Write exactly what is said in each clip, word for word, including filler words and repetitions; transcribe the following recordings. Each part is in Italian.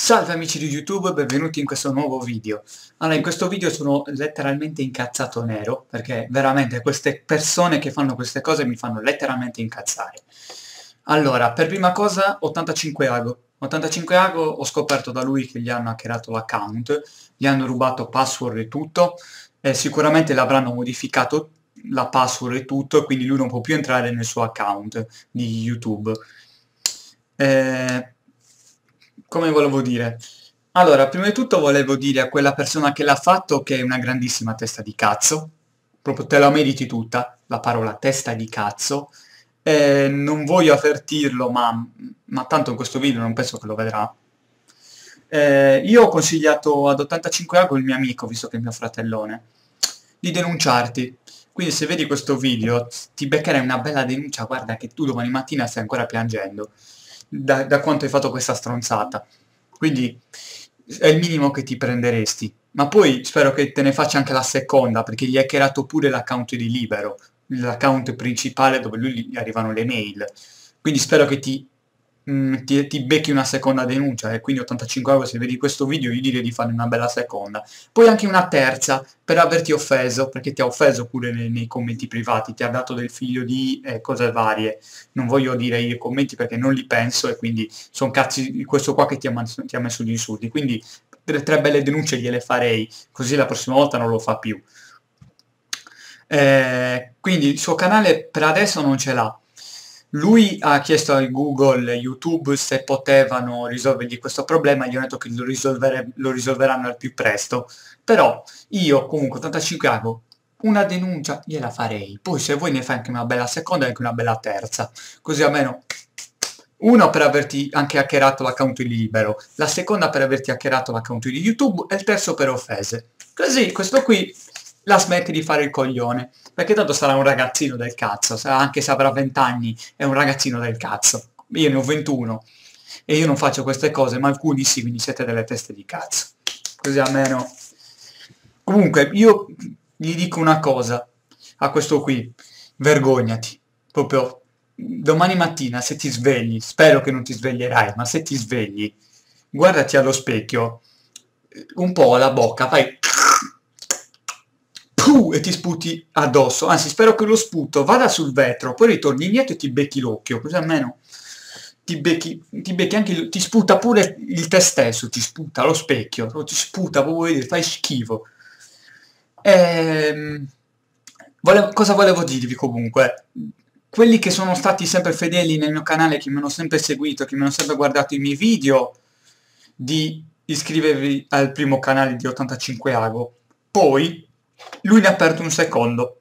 Salve amici di YouTube, benvenuti in questo nuovo video. Allora, in questo video sono letteralmente incazzato nero, perché veramente queste persone che fanno queste cose mi fanno letteralmente incazzare. Allora, per prima cosa, ottantacinque Ago. ottantacinque Ago ho scoperto da lui che gli hanno hackerato l'account, gli hanno rubato password e tutto, e sicuramente l'avranno modificato la password e tutto, e quindi lui non può più entrare nel suo account di YouTube. Eh, come volevo dire? Allora, prima di tutto volevo dire a quella persona che l'ha fatto che è una grandissima testa di cazzo, proprio te la meriti tutta, la parola testa di cazzo. Eh, non voglio avvertirlo, ma, ma tanto in questo video non penso che lo vedrà. Eh, io ho consigliato ad ottantacinque Ago, il mio amico, visto che è il mio fratellone, di denunciarti. Quindi se vedi questo video ti beccherai una bella denuncia, guarda che tu domani mattina stai ancora piangendo da, da quanto hai fatto questa stronzata. Quindi è il minimo che ti prenderesti. Ma poi spero che te ne faccia anche la seconda, perché gli hai hackerato pure l'account di Libero, l'account principale dove lui gli arrivano le mail. Quindi spero che ti, mm, ti, ti becchi una seconda denuncia, e quindi ottantacinque euro se vedi questo video gli direi di fare una bella seconda. Poi anche una terza per averti offeso, perché ti ha offeso pure nei, nei commenti privati, ti ha dato del figlio di eh, cose varie. Non voglio dire io i commenti perché non li penso e quindi sono cazzi di questo qua che ti ha, man- ti ha messo gli insulti. Quindi tre, tre belle denunce gliele farei, così la prossima volta non lo fa più. Eh, quindi il suo canale per adesso non ce l'ha. Lui ha chiesto a Google e YouTube se potevano risolvergli questo problema, gli ho detto che lo, risolvere- lo risolveranno al più presto, però io comunque ottantacinque Ago una denuncia gliela farei, poi se vuoi ne fai anche una bella seconda e anche una bella terza, così almeno uno per averti anche hackerato l'account di Libero, la seconda per averti hackerato l'account di YouTube e il terzo per offese. Così questo qui la smetti di fare il coglione, perché tanto sarà un ragazzino del cazzo, sarà, anche se avrà venti anni, è un ragazzino del cazzo. Io ne ho ventuno e io non faccio queste cose, ma alcuni sì, quindi siete delle teste di cazzo. Così almeno... Comunque, io gli dico una cosa a questo qui, vergognati, proprio domani mattina se ti svegli, spero che non ti sveglierai, ma se ti svegli, guardati allo specchio, un po' la bocca, fai puh, e ti sputi addosso, anzi spero che lo sputo vada sul vetro, poi ritorni indietro e ti becchi l'occhio, così almeno ti becchi, ti becchi anche, il- ti sputa pure il te stesso, ti sputa lo specchio, ti sputa, proprio, fai schifo. Ehm, volevo- cosa volevo dirvi comunque? Quelli che sono stati sempre fedeli nel mio canale, che mi hanno sempre seguito, che mi hanno sempre guardato i miei video, di iscrivervi al primo canale di ottantacinque Ago. Poi lui ne ha aperto un secondo.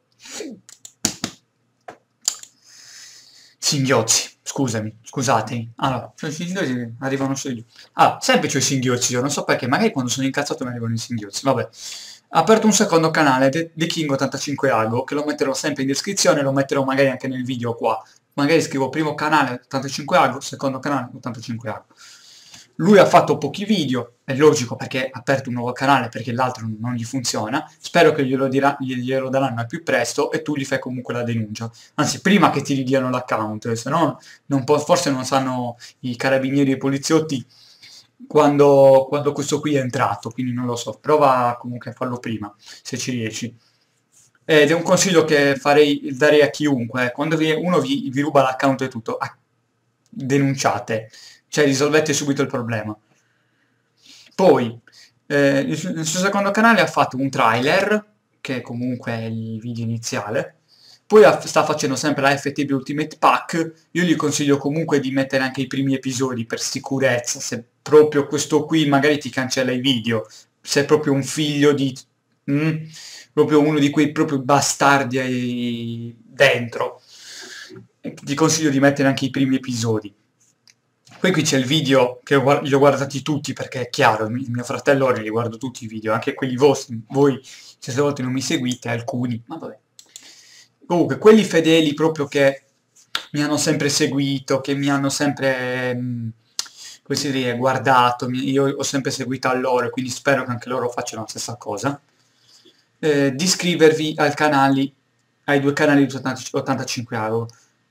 Singhiozzi, scusami, scusatemi. Allora, cioè, i singhiozzi arrivano su io. Ah, sempre c'ho i singhiozzi, io non so perché, magari quando sono incazzato mi arrivano i singhiozzi, vabbè. Ha aperto un secondo canale, The, The King ottantacinque Ago, che lo metterò sempre in descrizione, lo metterò magari anche nel video qua. Magari scrivo primo canale ottantacinque Ago, secondo canale ottantacinque Ago. Lui ha fatto pochi video, è logico perché ha aperto un nuovo canale perché l'altro non gli funziona, spero che glielo, dirà, glielo daranno al più presto e tu gli fai comunque la denuncia. Anzi, prima che ti ridiano l'account, se no non può- forse non sanno i carabinieri e i poliziotti quando, quando questo qui è entrato, quindi non lo so, prova comunque a farlo prima, se ci riesci. Ed è un consiglio che farei, darei a chiunque, eh. Quando vi- uno vi, vi ruba l'account e tutto, ah, denunciate, cioè risolvete subito il problema. Poi, eh, il, su- il suo secondo canale ha fatto un trailer, che comunque è il video iniziale, poi ha- sta facendo sempre la F T B Ultimate Pack, io gli consiglio comunque di mettere anche i primi episodi per sicurezza, se proprio questo qui magari ti cancella i video, se è proprio un figlio di... mm, proprio uno di quei proprio bastardi ai- dentro, e ti consiglio di mettere anche i primi episodi. Poi qui c'è il video che ho guar- li ho guardati tutti perché è chiaro, il mio fratello li guardo tutti i video, anche quelli vostri, voi certe volte non mi seguite, alcuni, ma vabbè. Comunque, quelli fedeli proprio che mi hanno sempre seguito, che mi hanno sempre, mh, come si dice, guardato, mi- io ho sempre seguito a loro, quindi spero che anche loro facciano la stessa cosa, eh, di iscrivervi al canale, ai due canali di ottantacinque euro.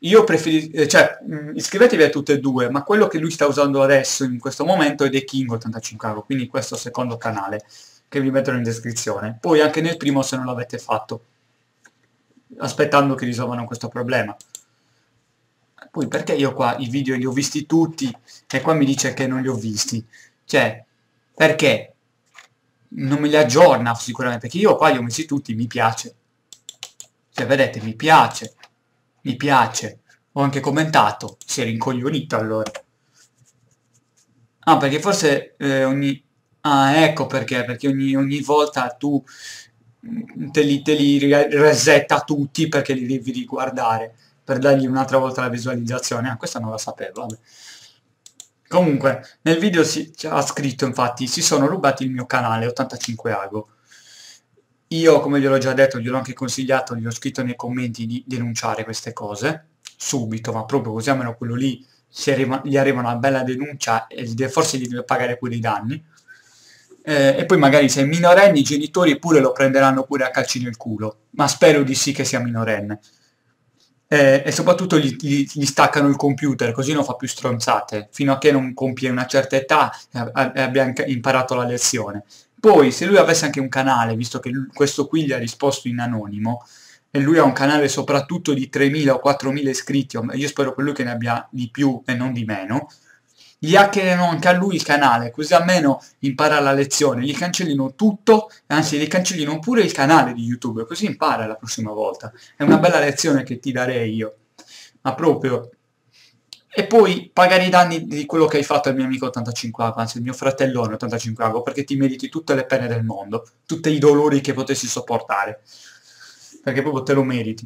io preferisco, cioè, mh, iscrivetevi a tutte e due, ma quello che lui sta usando adesso, in questo momento, è The King ottantacinque Ago, quindi questo secondo canale, che vi metterò in descrizione. Poi anche nel primo se non l'avete fatto, aspettando che risolvano questo problema. Poi perché io qua i video li ho visti tutti e qua mi dice che non li ho visti? Cioè, perché? Non me li aggiorna sicuramente, perché io qua li ho messi tutti, mi piace. Cioè, vedete, mi piace, mi piace. Ho anche commentato, si è rincoglionito allora. Ah, perché forse eh, ogni... Ah, ecco perché, perché ogni, ogni volta tu mm, te li, te li re- resetta tutti perché li devi riguardare, per dargli un'altra volta la visualizzazione. Ah, questa non la sapevo, vabbè. Comunque, nel video si, c'ha scritto infatti, si sono rubati il mio canale, ottantacinque Ago. Io, come gliel'ho già detto, gliel'ho anche consigliato, gli ho scritto nei commenti di denunciare queste cose, subito, ma proprio così almeno quello lì si arriva- gli arriva una bella denuncia e gli de- forse gli deve pagare pure i danni. Eh, e poi magari se è minorenne i genitori pure lo prenderanno pure a calci nel culo, ma spero di sì che sia minorenne. Eh, e soprattutto gli, gli- gli staccano il computer, così non fa più stronzate, fino a che non compie una certa età e a- e abbia anche imparato la lezione. Poi, se lui avesse anche un canale, visto che lui- questo qui gli ha risposto in anonimo, e lui ha un canale soprattutto di tremila o quattromila iscritti, o- io spero per lui che ne abbia di più e non di meno, gli hackerano anche a lui il canale, così almeno impara la lezione, gli cancellino tutto, anzi gli cancellino pure il canale di YouTube, così impara la prossima volta. È una bella lezione che ti darei io, ma proprio. E poi pagare i danni di quello che hai fatto al mio amico ottantacinque Ago, anzi il mio fratellone ottantacinque Ago, perché ti meriti tutte le pene del mondo, tutti i dolori che potessi sopportare, perché proprio te lo meriti.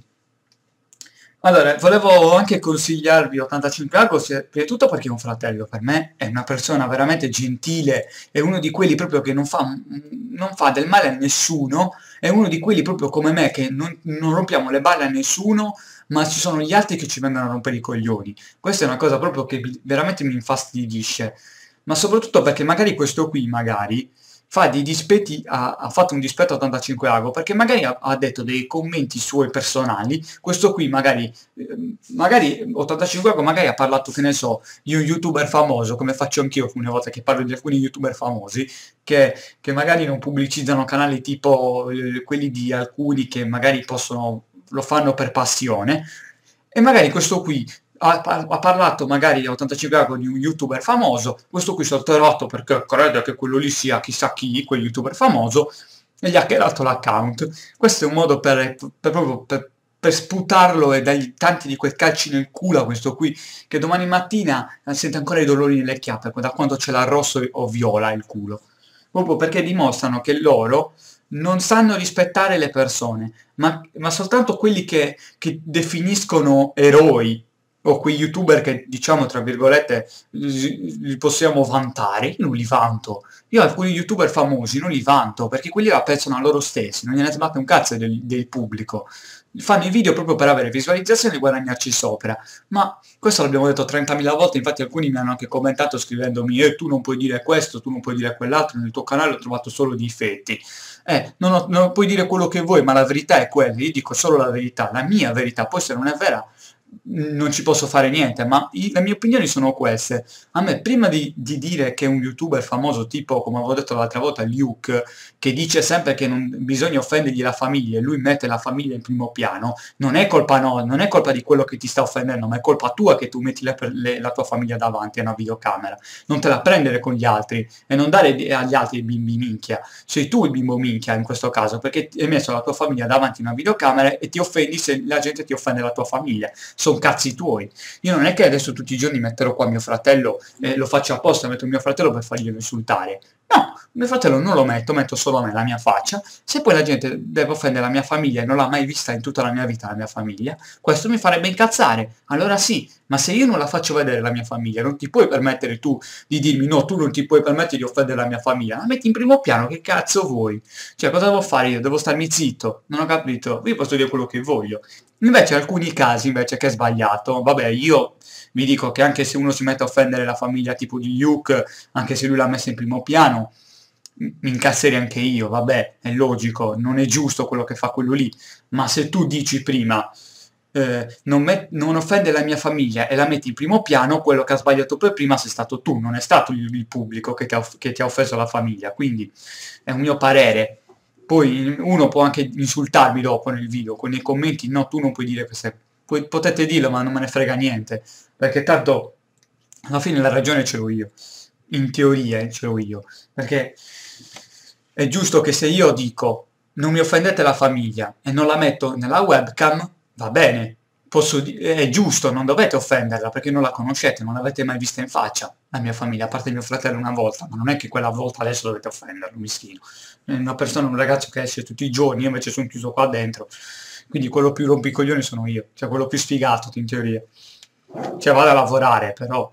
Allora, volevo anche consigliarvi ottantacinque Ago, sia- prima di tutto perché è un fratello per me, è una persona veramente gentile, è uno di quelli proprio che non fa, non fa del male a nessuno, è uno di quelli proprio come me che non, non rompiamo le balle a nessuno, ma ci sono gli altri che ci vengono a rompere i coglioni. Questa è una cosa proprio che mi- veramente mi infastidisce, ma soprattutto perché magari questo qui, magari, fa dei dispetti, ha, ha fatto un dispetto a ottantacinque Ago, perché magari ha, ha detto dei commenti suoi personali, questo qui magari, eh, magari ottantacinque Ago magari ha parlato, che ne so, di un youtuber famoso, come faccio anch'io alcune volte che parlo di alcuni youtuber famosi, che, che magari non pubblicizzano canali tipo eh, quelli di alcuni che magari possono, lo fanno per passione, e magari questo qui ha, ha parlato magari a ottantacinque Ago di un youtuber famoso, questo qui si è alterato perché crede che quello lì sia chissà chi, quel youtuber famoso, e gli ha hackerato l'account. Questo è un modo per, per proprio per, per sputarlo e dargli tanti di quei calci nel culo a questo qui, che domani mattina sente ancora i dolori nelle chiappe, da quando ce l'ha rosso o viola il culo. Proprio perché dimostrano che loro non sanno rispettare le persone, ma, ma soltanto quelli che, che definiscono eroi o quei youtuber che diciamo tra virgolette li, li possiamo vantare, io non li vanto. Io alcuni youtuber famosi non li vanto perché quelli la pensano a loro stessi, non gliene sbatte un cazzo del, del pubblico. Fanno i video proprio per avere visualizzazioni e guadagnarci sopra. Ma questo l'abbiamo detto trentamila volte, infatti alcuni mi hanno anche commentato scrivendomi eh, tu non puoi dire questo, tu non puoi dire quell'altro, nel tuo canale ho trovato solo difetti. Eh, non, ho- non puoi dire quello che vuoi, ma la verità è quella, io dico solo la verità, la mia verità, poi se non è vera non ci posso fare niente, ma i- le mie opinioni sono queste. A me, prima di, di dire che un youtuber famoso, tipo, come avevo detto l'altra volta, Luke, che dice sempre che non bisogna offendergli la famiglia e lui mette la famiglia in primo piano, non è colpa no, non è colpa di quello che ti sta offendendo, ma è colpa tua che tu metti le- le- la tua famiglia davanti a una videocamera. Non te la prendere con gli altri e non dare di- agli altri i bimbi minchia. Sei tu il bimbo minchia in questo caso, perché hai messo la tua famiglia davanti a una videocamera e ti offendi se la gente ti offende la tua famiglia. Sono cazzi tuoi. Io non è che adesso tutti i giorni metterò qua mio fratello e lo faccio apposta, metto mio fratello per farglielo insultare. No, mio fratello non lo metto, metto solo a me, la mia faccia. Se poi la gente deve offendere la mia famiglia e non l'ha mai vista in tutta la mia vita la mia famiglia, questo mi farebbe incazzare. Allora sì, ma se io non la faccio vedere la mia famiglia, non ti puoi permettere tu di dirmi no, tu non ti puoi permettere di offendere la mia famiglia. La metti in primo piano, che cazzo vuoi? Cioè, cosa devo fare io? Devo starmi zitto? Non ho capito. Io posso dire quello che voglio. Invece in alcuni casi invece che è sbagliato, vabbè io vi dico che anche se uno si mette a offendere la famiglia tipo di Luke, anche se lui l'ha messa in primo piano, m- mi incasserei anche io, vabbè, è logico, non è giusto quello che fa quello lì, ma se tu dici prima eh, non, met- non offende la mia famiglia e la metti in primo piano, quello che ha sbagliato per prima sei stato tu, non è stato il, il pubblico che ti, ha, off- che ti ha offeso la famiglia, quindi è un mio parere. Poi uno può anche insultarmi dopo nel video, con nei commenti, no, tu non puoi dire queste... Poi, potete dirlo, ma non me ne frega niente, perché tanto alla fine la ragione ce l'ho io, in teoria eh, ce l'ho io, perché è giusto che se io dico non mi offendete la famiglia e non la metto nella webcam, va bene, posso di- è giusto, non dovete offenderla perché non la conoscete, non l'avete mai vista in faccia, la mia famiglia, a parte mio fratello una volta, ma non è che quella volta adesso dovete offenderlo, mischino. È una persona, un ragazzo che esce tutti i giorni, io invece sono chiuso qua dentro, quindi quello più rompicoglioni sono io, cioè quello più sfigato in teoria. Cioè vado a lavorare, però.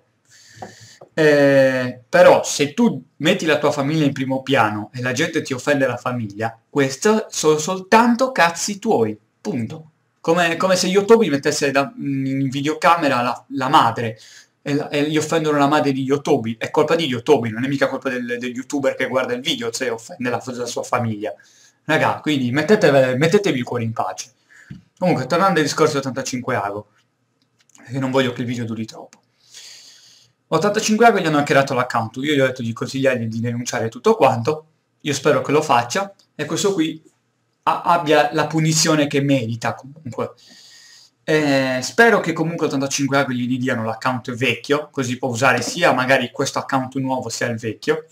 Eh, però se tu metti la tua famiglia in primo piano e la gente ti offende la famiglia, questo sono soltanto cazzi tuoi, punto. Come, come se YouTube mettesse da- in videocamera la, la madre e, la- e gli offendono la madre di Yotobi, è colpa di Yotobi, non è mica colpa del, del youtuber che guarda il video se offende la, la sua famiglia. Raga, quindi mettete, mettetevi il cuore in pace. Comunque, tornando al discorso di ottantacinque Ago, perché non voglio che il video duri troppo. ottantacinque Ago gli hanno hackerato l'account, io gli ho detto di consigliargli di denunciare tutto quanto, io spero che lo faccia, e questo qui a- abbia la punizione che merita comunque. Eh, spero che comunque ottantacinque Ago gli diano l'account vecchio, così può usare sia magari questo account nuovo sia il vecchio.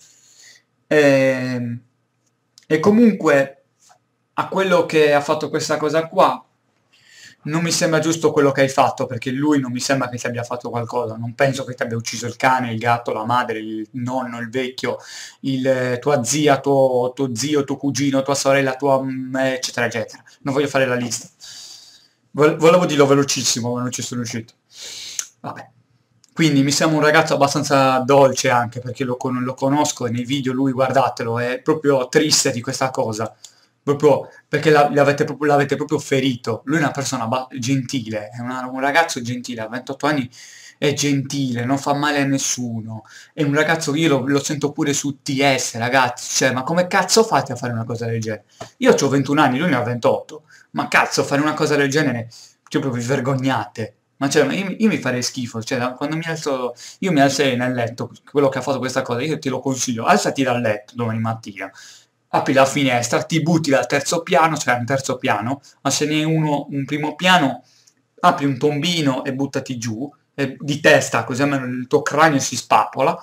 Ehm, e comunque a quello che ha fatto questa cosa qua, non mi sembra giusto quello che hai fatto, perché lui non mi sembra che ti abbia fatto qualcosa, non penso che ti abbia ucciso il cane, il gatto, la madre, il nonno, il vecchio, il, eh, tua zia, tuo, tuo zio, tuo cugino, tua sorella, tua, mm, eccetera, eccetera. Non voglio fare la lista. Vol- volevo dirlo velocissimo, ma non ci sono riuscito. Vabbè. Quindi mi sembra un ragazzo abbastanza dolce anche perché lo, con- lo conosco e nei video lui, guardatelo, è proprio triste di questa cosa. Proprio perché la- l'avete proprio, l'avete proprio ferito. Lui è una persona ba- gentile, è una- un ragazzo gentile, a ventotto anni è gentile, non fa male a nessuno. È un ragazzo, io lo, lo sento pure su T S, ragazzi, cioè, ma come cazzo fate a fare una cosa del genere? Io ho ventuno anni, lui ne ha ventotto, ma cazzo, fare una cosa del genere, cioè proprio vi vergognate. Ma cioè, ma io, io mi farei schifo, cioè, da- quando mi alzo, io mi alzerei nel letto, quello che ha fatto questa cosa, io te lo consiglio, alzati dal letto domani mattina, apri la finestra, ti butti dal terzo piano, cioè un terzo piano, ma se ne è uno, un primo piano, apri un tombino e buttati giù, e di testa, così almeno il tuo cranio si spappola,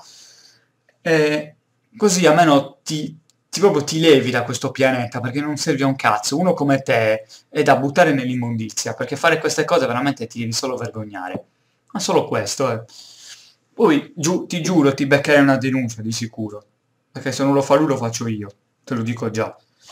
e così almeno ti, ti proprio ti levi da questo pianeta, perché non serve a un cazzo. Uno come te è da buttare nell'immondizia, perché fare queste cose veramente ti devi solo vergognare. Ma solo questo, eh. Poi giu- ti giuro, ti beccherai una denuncia di sicuro, perché se non lo fa lui lo faccio io, te lo dico già.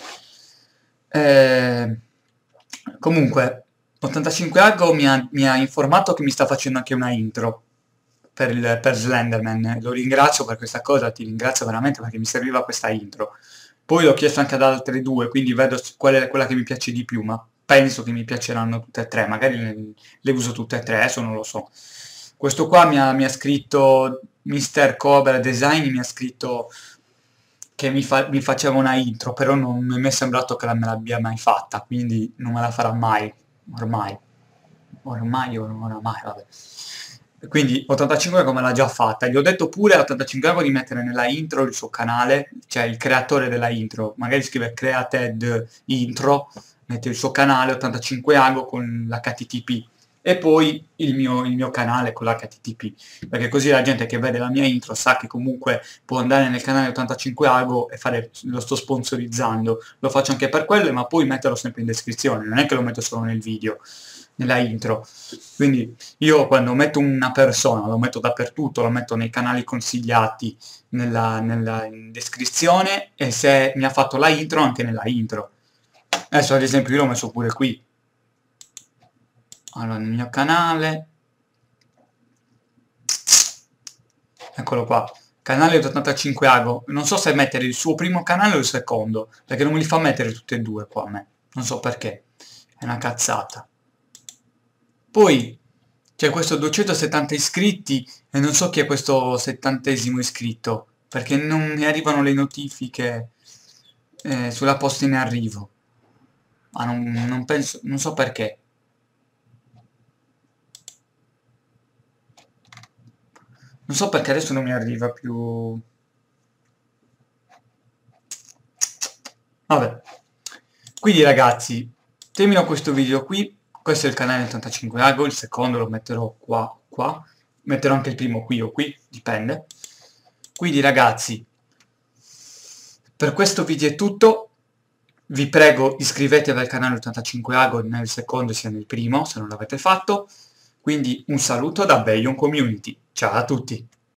Eh, comunque, ottantacinque Aggo mi ha, mi ha informato che mi sta facendo anche una intro per, il, per Slenderman. Lo ringrazio per questa cosa, ti ringrazio veramente perché mi serviva questa intro. Poi l'ho chiesto anche ad altre due, quindi vedo s- qual è quella che mi piace di più, ma penso che mi piaceranno tutte e tre, magari le, le uso tutte e tre, adesso non lo so. Questo qua mi ha, mi ha scritto mister Cobra Design, mi ha scritto che mi, fa- mi faceva una intro, però non mi è sembrato che la me l'abbia mai fatta, quindi non me la farà mai, ormai. Ormai o non oramai, vabbè. Quindi ottantacinque come l'ha già fatta. Gli ho detto pure a ottantacinque euro di mettere nella intro il suo canale, cioè il creatore della intro. Magari scrive created intro, mette il suo canale ottantacinque Ago con l'H T T P e poi il mio, il mio canale con l'H T T P, perché così la gente che vede la mia intro sa che comunque può andare nel canale ottantacinque Ago e fare, lo sto sponsorizzando. Lo faccio anche per quello, ma poi metterlo sempre in descrizione, non è che lo metto solo nel video, nella intro. Quindi io quando metto una persona, lo metto dappertutto, lo metto nei canali consigliati, nella, nella in descrizione e se mi ha fatto la intro anche nella intro. Adesso ad esempio io l'ho messo pure qui. Allora, nel mio canale, eccolo qua, canale ottantacinque Ago. Non so se mettere il suo primo canale o il secondo, perché non me li fa mettere tutti e due qua a me. Non so perché. È una cazzata. Poi c'è questo duecentosettanta iscritti e non so chi è questo settantesimo iscritto, perché non mi arrivano le notifiche eh, sulla posta in arrivo. Ma non, non penso, non so perché. Non so perché adesso non mi arriva più... Vabbè. Quindi ragazzi, termino questo video qui. Questo è il canale ottantacinque Ago, il secondo lo metterò qua, qua. Metterò anche il primo qui o qui, dipende. Quindi ragazzi, per questo video è tutto. Vi prego iscrivetevi al canale ottantacinque Ago nel secondo sia nel primo, se non l'avete fatto. Quindi un saluto da Bayon Community. Ciao a tutti!